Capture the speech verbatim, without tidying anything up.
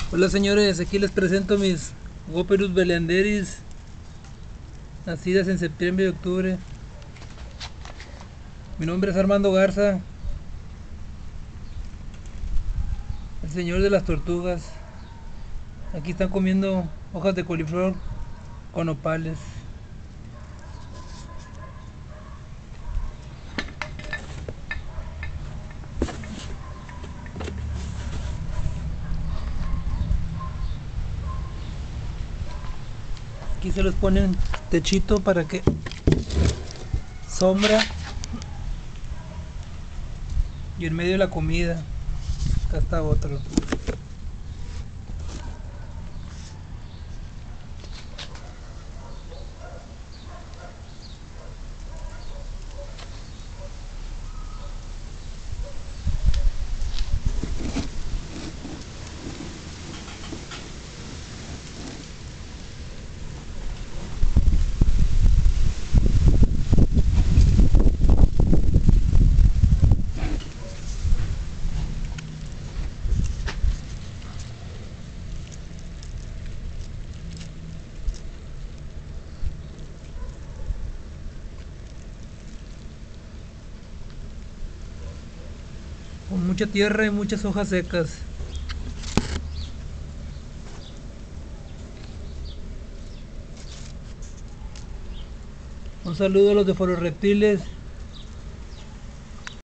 Hola señores, aquí les presento mis Goperus belianderis, nacidas en septiembre y octubre. Mi nombre es Armando Garza, el señor de las tortugas. Aquí están comiendo hojas de coliflor con opales. Aquí se les ponen techito para que sombra, y en medio de la comida acá está otro. Con mucha tierra y muchas hojas secas. Un saludo a los de Reptiles.